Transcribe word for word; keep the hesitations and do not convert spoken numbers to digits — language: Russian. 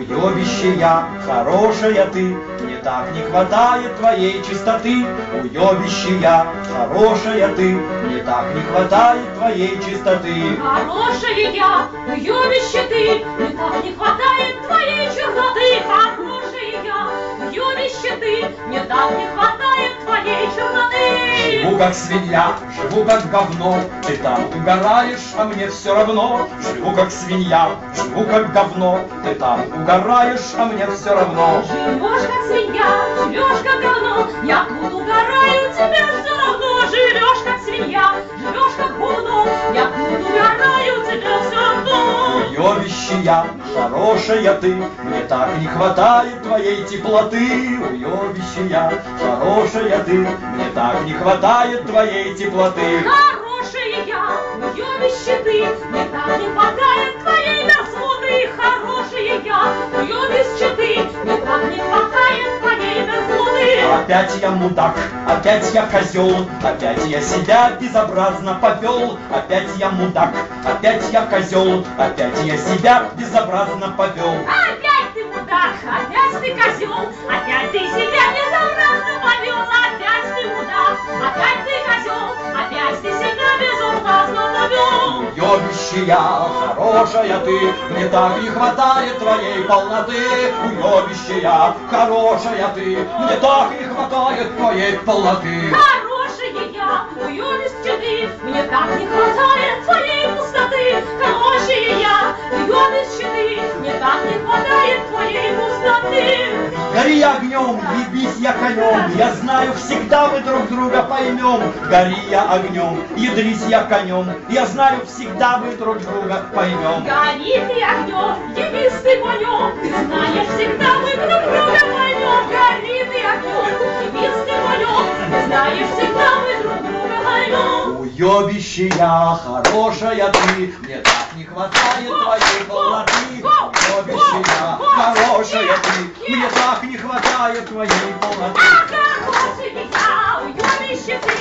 Уебище хорошая ты, мне так не хватает твоей чистоты. Уебище хорошая ты, мне так не хватает твоей чистоты. Хорошая я, уебище ты, мне так не хватает твоей черноты. Хорошая я, уебище ты, мне так не хватает твоей черноты. Живу как свинья, живу как говно, ты там угораешь, а мне все равно. Живу как свинья, живу как говно, ты там угораешь, а мне все равно. Живешь как свинья, живешь как говно, я тут угораю, тебе все равно. Живешь как свинья, живешь как говно, я тут угораю, тебе все равно. Уебище я, хорошая ты, мне так не хватает твоей теплоты. Уебище я, хорошая ты, мне так не хватает твоей теплоты. Хорошая я, уебище ты, мне так не хватает твоей мерзлоты. Хорошая я, уебище ты, мне так не хватает твоей мерзлоты. Опять я мудак, опять я козел, опять я себя безобразно повел. Опять я мудак, опять я козел, опять я себя безобразно повел. Опять ты мудак, опять ты козел, опять ты себя безобразно повел. Опять ты мудак, опять ты козел, опять ты себя безобразно повел. Уебище я, хорошая ты, мне так не хватает твоей полноты. Уебище я, хорошая ты, мне так не хватает твоей полноты. Хорошая я, уебище ты, мне так не хватает твоей пустоты. Хорошая я, уебище ты, мне так не хватает твоей пустоты. Гори я огнем, ебись я конем, я знаю, всегда мы друг друга поймем. Гори я огнем, ядрись я конем, я знаю, всегда мы друг друга поймем. Гори ты огнем, ебись ты конем, ты знаешь, всегда мы друг друга поймем. Гори ты огнем, ебись ты конем, ты знаешь, всегда мы друг друга поймем. Уебище я, хорошая ты, мне так не хватает твоей полноты. Уебище я, хорошая ты, мне так не хватает твоей полноты. А хорошая я, уебище ты,